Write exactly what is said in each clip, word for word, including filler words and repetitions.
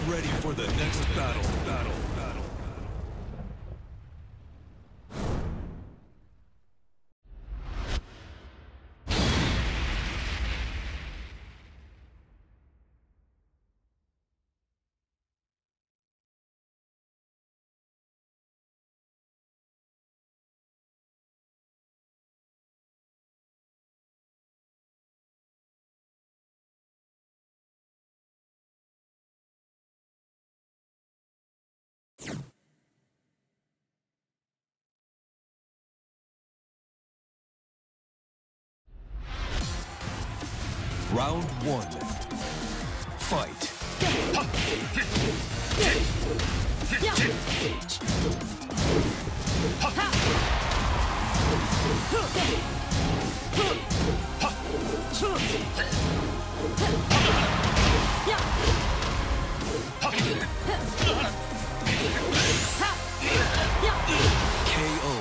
ready for the next battle. Battle. Battle. Round one. Fight. K O.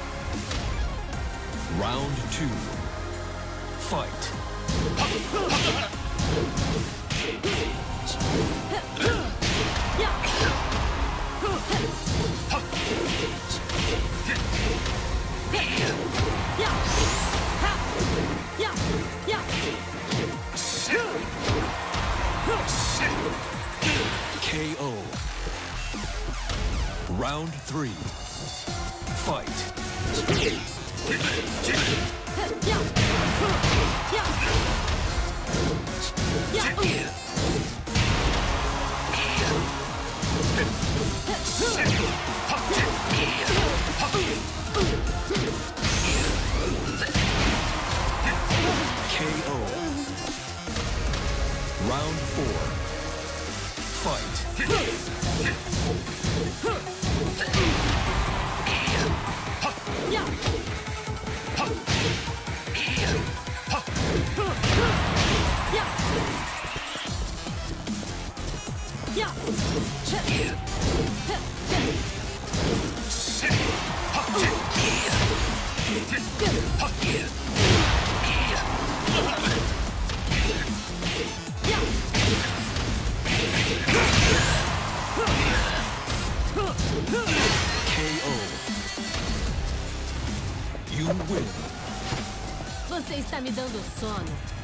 Round two. Fight. K O. Round three. Fight. K O. Round four. Fight. K O. You win. Você está me dando sono.